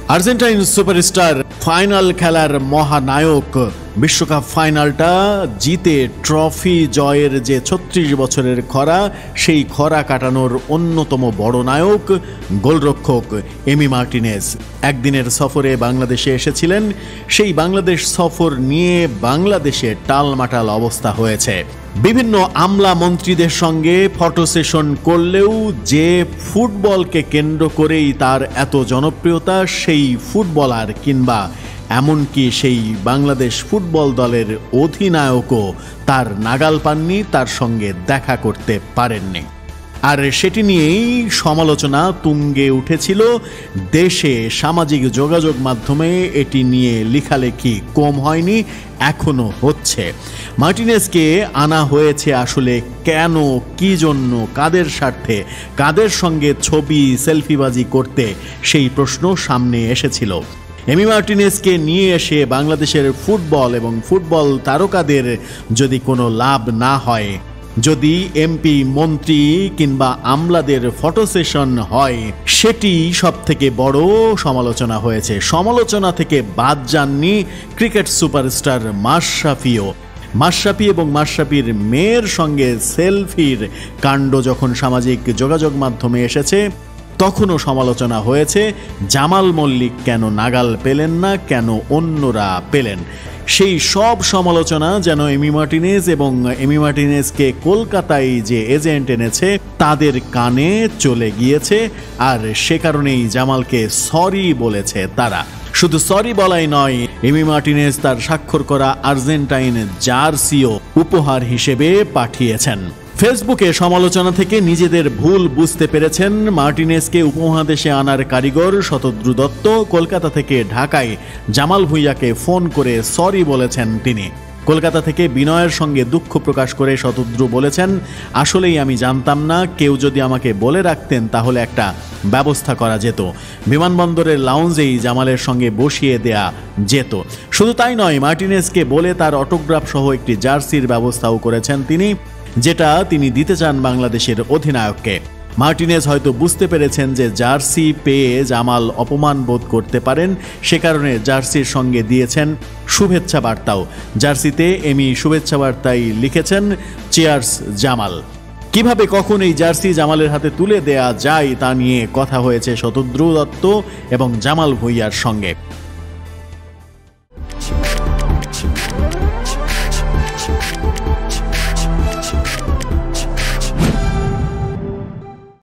Argentine superstar final খেলার মহানায়ক, বিশ্বকাপ ফাইনালটা জিতে ট্রফি জয়ের যে ৩৬ বছরের খরা, সেই খরা কাটানোর অন্যতম বড় নায়ক গোলরক্ষক এমি মার্টিনেজ একদিনের সফরে বাংলাদেশে এসেছিলেন। সেই বাংলাদেশ সফর নিয়ে বাংলাদেশে টালমাটাল অবস্থা হয়েছে। বিভিন্ন আমলা মন্ত্রীদের সঙ্গে ফটো সেশন করলেও যে ফুটবলকে কেন্দ্র করেই তার এত জনপ্রিয়তা, সেই ফুটবলার কিংবা এমনকি সেই বাংলাদেশ ফুটবল দলের অধিনায়কও তার নাগাল পাননি, তার সঙ্গে দেখা করতে পারেননি। আর সেটি নিয়েই সমালোচনা তুঙ্গে উঠেছিল দেশে। সামাজিক যোগাযোগ মাধ্যমে এটি নিয়ে লেখালেখি কম হয়নি, এখনো হচ্ছে। মার্টিনেজকে আনা হয়েছে আসলে কেন, কি জন্য, কাদের স্বার্থে, কাদের সঙ্গে ছবি সেলফিবাজি করতে, সেই প্রশ্ন সামনে এসেছিল। এমি মার্টিনেজকে নিয়ে এসে বাংলাদেশের ফুটবল এবং ফুটবল তারকাদের যদি কোনো লাভ না হয়, যদি এমপি মন্ত্রী কিংবা আমলাদের ফটো সেশন হয়, সেটি সব থেকে বড় সমালোচনা হয়েছে। সমালোচনা থেকে বাদ যাননি ক্রিকেট সুপারস্টার মাশরাফিও। মাশরাফি এবং মাশরাফির মেয়ের সঙ্গে সেলফির কাণ্ড যখন সামাজিক যোগাযোগ মাধ্যমে এসেছে, তখনও সমালোচনা হয়েছে। জামাল মল্লিক কেন নাগাল পেলেন না, কেন অন্যরা পেলেন? সেই সব সমালোচনা যেন এমি মার্টিনেজ এবং এমি মার্টিনেজকে কলকাতায় যে এজেন্ট এনেছে তাদের কানে চলে গিয়েছে। আর সে কারণেই জামালকে সরি বলেছে তারা। শুধু সরি বলাই নয়, এমি মার্টিনেজ তার স্বাক্ষর করা আর্জেন্টাইন জার্সিও উপহার হিসেবে পাঠিয়েছেন। ফেসবুকে সমালোচনা থেকে নিজেদের ভুল বুঝতে পেরেছেন মার্টিনেজকে উপমহাদেশে আনার কারিগর শতদ্রু দত্ত। কলকাতা থেকে ঢাকায় জামাল ভুইয়াকে ফোন করে সরি বলেছেন তিনি। কলকাতা থেকে বিনয়ের সঙ্গে দুঃখ প্রকাশ করে শতদ্রু বলেছেন, আসলেই আমি জানতাম না, কেউ যদি আমাকে বলে রাখতেন তাহলে একটা ব্যবস্থা করা যেত। বিমানবন্দরের লাউঞ্জেই জামালের সঙ্গে বসিয়ে দেয়া যেত। শুধু তাই নয়, মার্টিনেজকে বলে তার অটোগ্রাফ সহ একটি জার্সির ব্যবস্থাও করেছেন তিনি, যেটা তিনি দিতে চান বাংলাদেশের অধিনায়ককে। মার্টিনেজ হয়তো বুঝতে পেরেছেন যে জার্সি পেয়ে জামাল অপমান বোধ করতে পারেন, সে কারণে জার্সির সঙ্গে দিয়েছেন শুভেচ্ছা বার্তাও। জার্সিতে এমি শুভেচ্ছা বার্তায় লিখেছেন, চিয়ার্স জামাল। কিভাবে কখন এই জার্সি জামালের হাতে তুলে দেয়া যায় তা নিয়ে কথা হয়েছে শতদ্রু দত্ত এবং জামাল ভুইয়ার সঙ্গে।